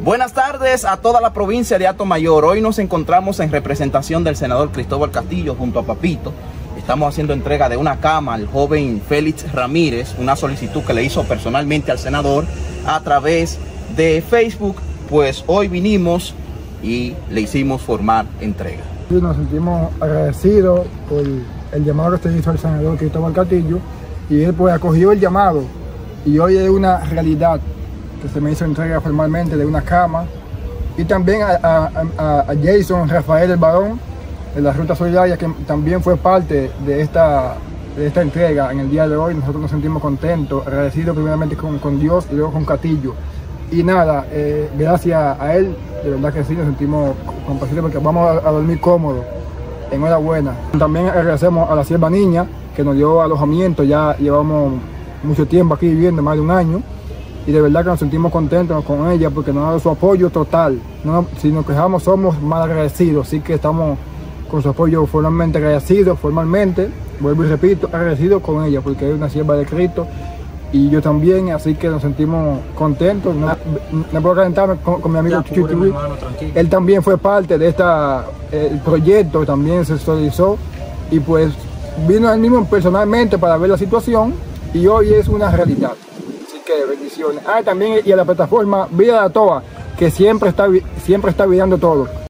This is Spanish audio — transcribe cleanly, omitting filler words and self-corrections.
Buenas tardes a toda la provincia de Atomayor. Hoy nos encontramos en representación del senador Cristóbal Castillo junto a Papito. Estamos haciendo entrega de una cama al joven Félix Ramírez, una solicitud que le hizo personalmente al senador a través de Facebook. Pues hoy vinimos y le hicimos formar entrega. Nos sentimos agradecidos por el llamado que se hizo al senador Cristóbal Castillo, y él pues acogió el llamado, y hoy es una realidad que se me hizo entrega formalmente de una cama, y también a Jason Rafael el Barón de la Ruta Solidaria, que también fue parte de esta entrega en el día de hoy. Nosotros nos sentimos contentos, agradecidos primeramente con Dios y luego con Castillo. Y nada, gracias a él, de verdad que sí, nos sentimos complacidos porque vamos a dormir cómodos. Enhorabuena. También agradecemos a la Sierva Niña, que nos dio alojamiento. Ya llevamos mucho tiempo aquí viviendo, más de un año, y de verdad que nos sentimos contentos con ella porque nos ha dado su apoyo total. Si nos quejamos somos mal agradecidos, así que estamos con su apoyo formalmente agradecidos, vuelvo y repito, agradecidos con ella porque es una sierva de Cristo. Y yo también, así que nos sentimos contentos. No puedo calentarme con mi amigo Chuchu. Él también fue parte de el proyecto, también se solidarizó, y pues vino él mismo personalmente para ver la situación, y hoy es una realidad. Así que bendiciones. También y a la plataforma Vida de la Toa, que siempre está mirando todo.